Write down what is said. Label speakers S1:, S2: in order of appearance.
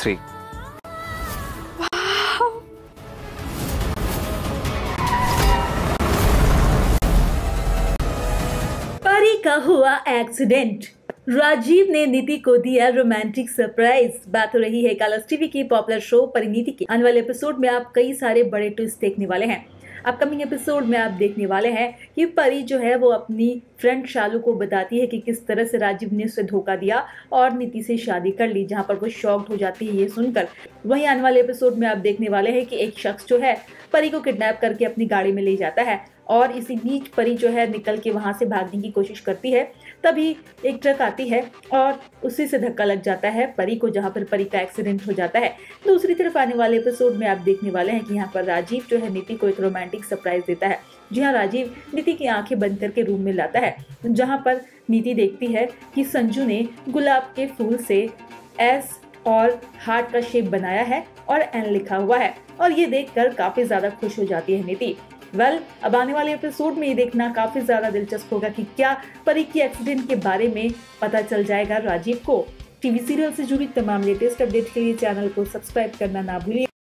S1: 3।
S2: परी का हुआ एक्सीडेंट, राजीव ने नीति को दिया रोमांटिक सरप्राइज। बात हो रही है कलर्स टीवी की पॉपुलर शो परिणीति की। आने वाले एपिसोड में आप कई सारे बड़े ट्विस्ट देखने वाले हैं। अपकमिंग एपिसोड में आप देखने वाले हैं कि परी जो है वो अपनी फ्रेंड शालू को बताती है कि किस तरह से राजीव ने उसे धोखा दिया और नीति से शादी कर ली, जहां पर वो शॉक्ड हो जाती है ये सुनकर। वहीं आने वाले एपिसोड में आप देखने वाले हैं कि एक शख्स जो है परी को किडनैप करके अपनी गाड़ी में ले जाता है और इसी बीच परी जो है निकल के वहां से भागने की कोशिश करती है। तभी एक ट्रक आती है और उसी से धक्का लग जाता है परी को, जहां पर परी का एक्सीडेंट हो जाता है। दूसरी तरफ आने वाले एपिसोड में आप देखने वाले हैं कि यहाँ पर राजीव जो है नीति को एक रोमांटिक सरप्राइज देता है। जी हाँ, राजीव नीति की आंखें बंद करके रूम में लाता है, जहां पर नीति देखती है कि संजू ने गुलाब के फूल से एस और हार्ट का शेप बनाया है और एन लिखा हुआ है, और ये देखकर काफी ज्यादा खुश हो जाती है नीति। अब आने वाले एपिसोड में ये देखना काफी ज्यादा दिलचस्प होगा कि क्या परी की एक्सीडेंट के बारे में पता चल जाएगा राजीव को। टीवी सीरियल से जुड़ी तमाम लेटेस्ट अपडेट के लिए चैनल को सब्सक्राइब करना ना भूलिए।